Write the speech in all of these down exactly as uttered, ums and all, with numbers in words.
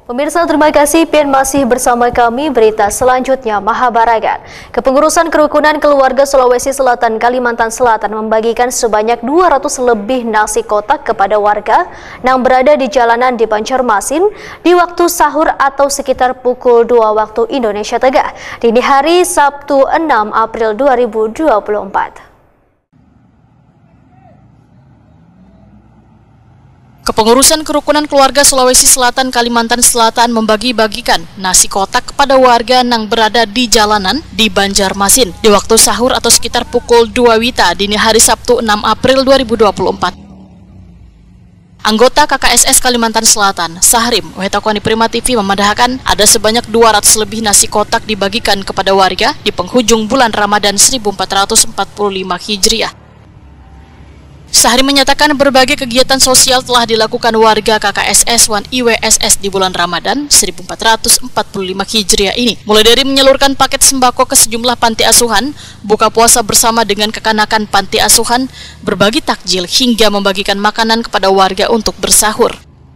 Pemirsa, terima kasih Pian masih bersama kami. Berita selanjutnya, Mahabaragan. Kepengurusan Kerukunan Keluarga Sulawesi Selatan Kalimantan Selatan membagikan sebanyak dua ratus lebih nasi kotak kepada warga yang berada di jalanan di Banjarmasin di waktu sahur atau sekitar pukul dua waktu Indonesia Tengah, dini hari Sabtu enam April dua ribu dua puluh empat. Kepengurusan Kerukunan Keluarga Sulawesi Selatan Kalimantan Selatan membagi-bagikan nasi kotak kepada warga yang berada di jalanan di Banjarmasin di waktu sahur atau sekitar pukul dua wita dini hari Sabtu enam April dua ribu dua puluh empat. Anggota K K S S Kalimantan Selatan, Sahrim, Wetakoni Prima T V memandahkan ada sebanyak dua ratus lebih nasi kotak dibagikan kepada warga di penghujung bulan Ramadan seribu empat ratus empat puluh lima Hijriah. Sahri menyatakan berbagai kegiatan sosial telah dilakukan warga K K S S dan I W S S di bulan Ramadan seribu empat ratus empat puluh lima Hijriah ini, mulai dari menyalurkan paket sembako ke sejumlah panti asuhan, buka puasa bersama dengan kekanakan panti asuhan, berbagi takjil hingga membagikan makanan kepada warga untuk bersahur.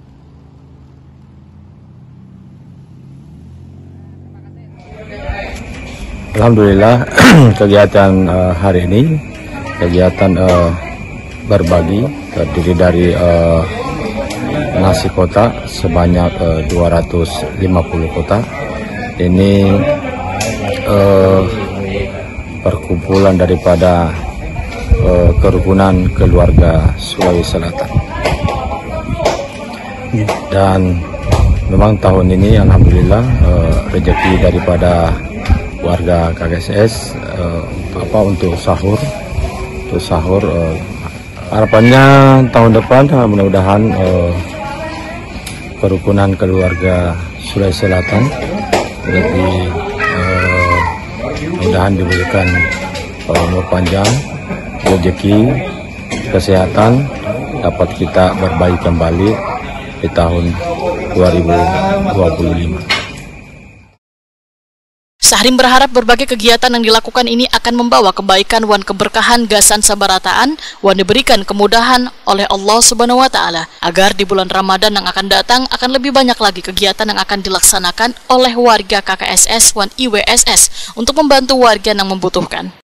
Alhamdulillah kegiatan uh, hari ini kegiatan uh, berbagi terdiri dari uh, nasi kotak sebanyak uh, dua ratus lima puluh kotak. Ini uh, perkumpulan daripada uh, Kerukunan Keluarga Sulawesi Selatan. Dan memang tahun ini alhamdulillah uh, rezeki daripada warga K K S S uh, apa untuk sahur untuk sahur uh, harapannya tahun depan mudah-mudahan uh, Kerukunan Keluarga Sulawesi Selatan lebih uh, mudah-mudahan diberikan uh, umur panjang, rezeki, kesehatan, dapat kita berbagi kembali di tahun dua ribu dua puluh lima. Sahrim berharap berbagai kegiatan yang dilakukan ini akan membawa kebaikan wan keberkahan gasan sabarataan wan diberikan kemudahan oleh Allah Subhanahu wa taala agar di bulan Ramadan yang akan datang akan lebih banyak lagi kegiatan yang akan dilaksanakan oleh warga K K S S wan I W S S untuk membantu warga yang membutuhkan.